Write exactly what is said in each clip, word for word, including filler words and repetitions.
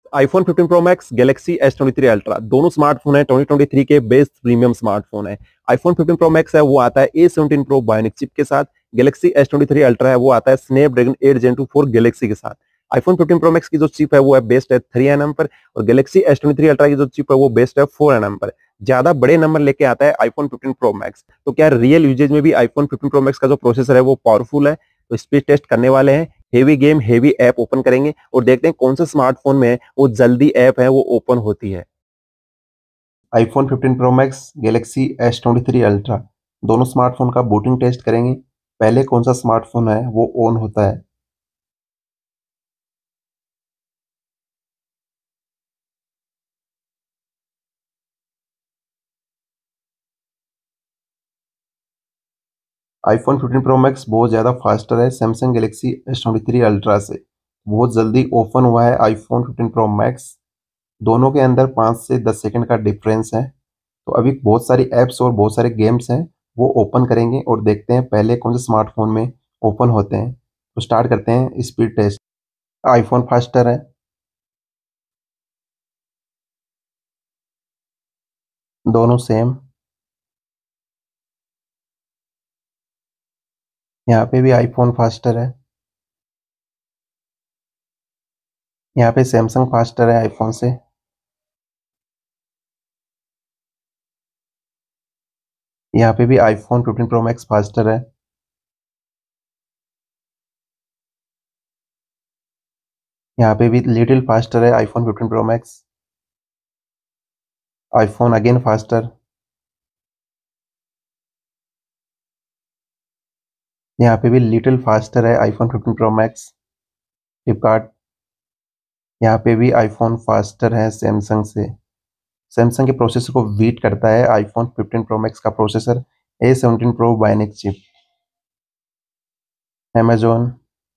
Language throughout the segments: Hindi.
IPhone fifteen Pro Max, Galaxy S twenty three Ultra दोनों स्मार्टफोन है ट्वेंटी ट्वेंटी थ्री के बेस्ट प्रीमियम स्मार्टफोन है। आईफोन फिफ्टीन प्रो मैक्स है वो आता है A seventeen Pro Bionic chip के साथ। Galaxy S twenty three Ultra है वो आता है Snapdragon eight Gen two for Galaxy के साथ। आईफोन फिफ्टीन प्रो मैक्स की जो चिप है वो है बेस्ट है थ्री एन एम पर, और Galaxy S twenty three Ultra की जो चिप है वो बेस्ट है फोर एन एम पर। ज्यादा बड़े नंबर लेके आता है आईफोन फिफ्टीन प्रो मैक्स। तो क्या रियल यूजेज में भी आईफोन फिफ्टीन प्रो मैक्स का जो प्रोसेसर है वो पावरफुल है? तो स्पीड टेस्ट करने वाले हैं, heavy game heavy app open करेंगे और देखते हैं कौन से स्मार्टफोन में वो जल्दी ऐप है वो ओपन होती है। IPhone fifteen Pro Max, Galaxy S twenty three Ultra दोनों स्मार्टफोन का बूटिंग टेस्ट करेंगे। पहले कौन सा स्मार्टफोन है वो ऑन होता है। आईफोन फिफ्टीन प्रो मैक्स बहुत ज़्यादा फास्टर है Samsung Galaxy S twenty three Ultra से। बहुत जल्दी ओपन हुआ है आईफोन फिफ्टीन प्रो मैक्स। दोनों के अंदर पाँच से दस सेकंड का डिफरेंस है। तो अभी बहुत सारी ऐप्स और बहुत सारे गेम्स हैं, वो ओपन करेंगे और देखते हैं पहले कौन से स्मार्टफोन में ओपन होते हैं। तो स्टार्ट करते हैं स्पीड टेस्ट। आईफोन फास्टर है। दोनों सेम। यहाँ पे भी आईफोन फास्टर है। यहाँ पे सैमसंग फास्टर है आईफोन से। यहाँ पे भी iPhone fifteen Pro Max faster है। यहाँ पे भी लिटिल फास्टर है iPhone fifteen Pro Max. IPhone again faster. यहाँ पे भी लिटिल फास्टर है iPhone fifteen Pro Max. Flipkart. यहाँ पे भी आईफोन फास्टर है सैमसंग से। सैमसंग के प्रोसेसर को बीट करता है आईफोन फिफ्टीन प्रो मैक्स का processor A seventeen Pro Bionic chip. Amazon.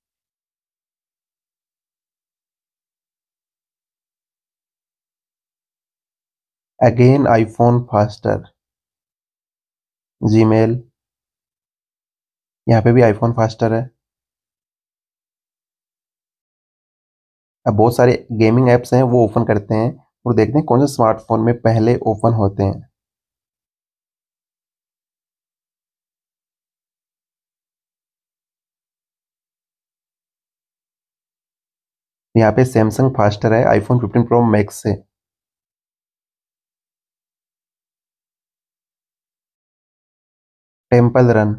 Again iPhone faster. Gmail. यहाँ पे भी आईफोन फास्टर है। अब बहुत सारे गेमिंग ऐप्स हैं वो ओपन करते हैं और देखते हैं कौन से स्मार्टफोन में पहले ओपन होते हैं। यहाँ पे सैमसंग फास्टर है आईफोन फिफ्टीन प्रो मैक्स से। Temple Run.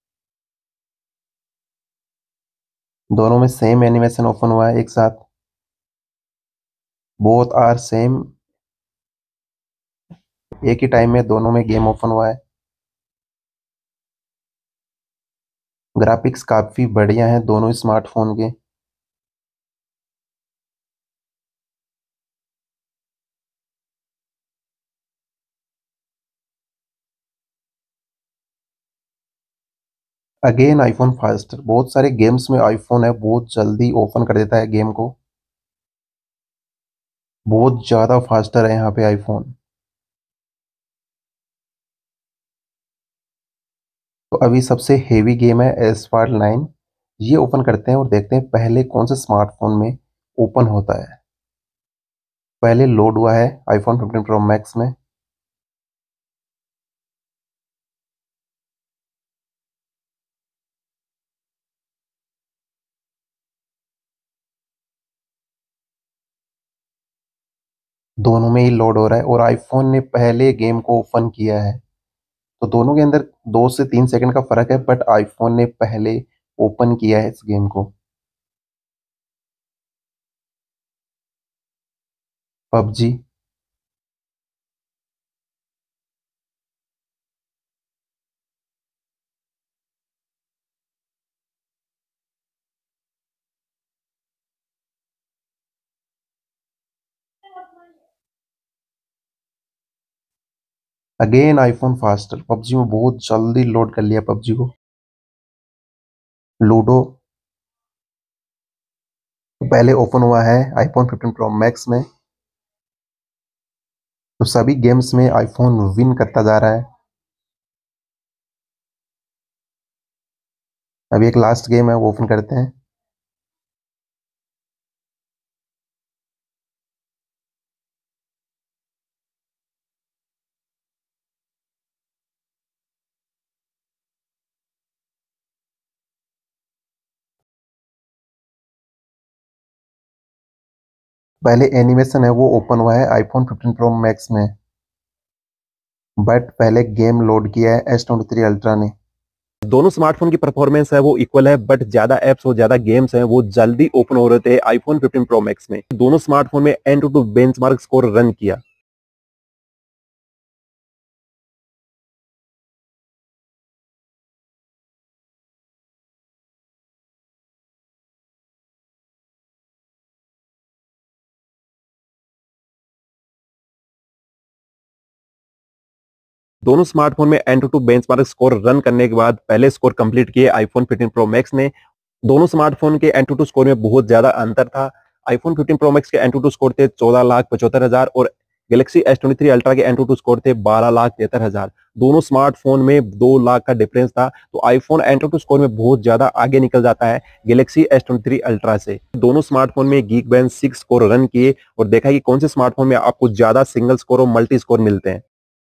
दोनों में सेम एनिमेशन ओपन हुआ है एक साथ। Both are same. एक ही टाइम में दोनों में गेम ओपन हुआ है। ग्राफिक्स काफ़ी बढ़िया हैं दोनों स्मार्टफोन के। Again iPhone faster. बहुत सारे गेम्स में आईफोन है बहुत जल्दी ओपन कर देता है गेम को। बहुत ज़्यादा फास्टर है यहाँ पे आईफोन। तो अभी सबसे हेवी गेम है एसपार्ट नाइन। ये ओपन करते हैं और देखते हैं पहले कौन से स्मार्टफोन में ओपन होता है। पहले लोड हुआ है आईफोन फिफ्टीन प्रो मैक्स में। दोनों में ही लोड हो रहा है और आईफोन ने पहले गेम को ओपन किया है। तो दोनों के अंदर दो से तीन सेकंड का फर्क है, बट आईफोन ने पहले ओपन किया है इस गेम को। PUBG. Again iPhone faster. PUBG में बहुत जल्दी लोड कर लिया पबजी को। लूडो। पहले ओपन हुआ है आईफोन फिफ्टीन प्रो मैक्स में। तो सभी गेम्स में आईफोन विन करता जा रहा है। अभी एक लास्ट गेम है वो ओपन करते हैं। पहले एनिमेशन है वो ओपन हुआ है आईफोन फिफ्टीन प्रो मैक्स में, बट पहले गेम लोड किया है एस ट्वेंटी थ्री अल्ट्रा ने। दोनों स्मार्टफोन की परफॉर्मेंस है वो इक्वल है, बट ज्यादा एप्स और ज्यादा गेम्स हैं वो जल्दी ओपन हो रहे थे आईफोन फिफ्टीन प्रो मैक्स में। दोनों स्मार्टफोन में AnTuTu benchmark score run किया। दोनों स्मार्टफोन में AnTuTu benchmark score run करने के बाद पहले स्कोर कंप्लीट किए आईफोन फिफ्टीन प्रो मैक्स ने। दोनों स्मार्टफोन के एन टू टू स्कोर में बहुत ज्यादा अंतर था। आईफोन फिफ्टीन प्रो मैक्स के एन टू टू स्कोर थे चौदह लाख पचहत्तर हजार और Galaxy S twenty three Ultra के एन टू टू स्कोर थे बारह लाख तिहत्तर हजार। दोनों स्मार्टफोन में दो लाख का डिफरेंस था, तो iPhone AnTuTu score में बहुत ज्यादा आगे निकल जाता है Galaxy S twenty three Ultra से। दोनों स्मार्टफोन में गीकबेंच सिक्स स्कोर रन किए और देखा कि कौन से स्मार्टफोन में आपको ज्यादा सिंगल स्कोर और मल्टी स्कोर मिलते हैं।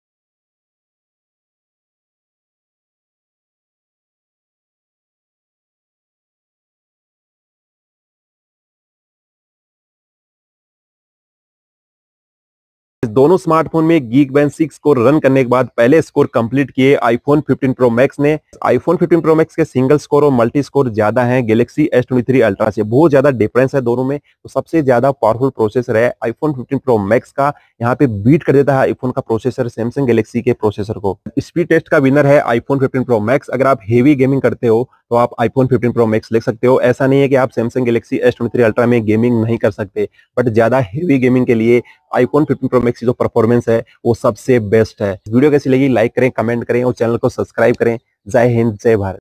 दोनों स्मार्टफोन में गीकबेंच सिक्स स्कोर रन करने के बाद पहले स्कोर कंप्लीट किए आईफोन फिफ्टीन प्रो मैक्स ने। आईफोन फिफ्टीन प्रो मैक्स के सिंगल स्कोर और मल्टी स्कोर ज्यादा है Galaxy S twenty three Ultra से, बहुत ज्यादा डिफरेंस है दोनों में। तो सबसे ज्यादा पावरफुल प्रोसेसर है आईफोन फिफ्टीन प्रो मैक्स का, यहाँ पे बीट कर देता है आईफोन का प्रोसेसर सैमसंग गैलेक्सी के प्रोसेसर को। स्पीड टेस्ट का विनर है आईफोन फिफ्टीन प्रो मैक्स। अगर आप हेवी गेमिंग करते हो तो आप आईफोन फिफ्टीन प्रो मैक्स ले सकते हो। ऐसा नहीं है कि आप Samsung Galaxy S twenty three Ultra में गेमिंग नहीं कर सकते, बट ज्यादा हेवी गेमिंग के लिए आईफोन फिफ्टीन प्रो मैक्स की जो परफॉर्मेंस है वो सबसे बेस्ट है। वीडियो कैसी लगी लाइक करें, कमेंट करें और चैनल को सब्सक्राइब करें। जय हिंद, जय भारत।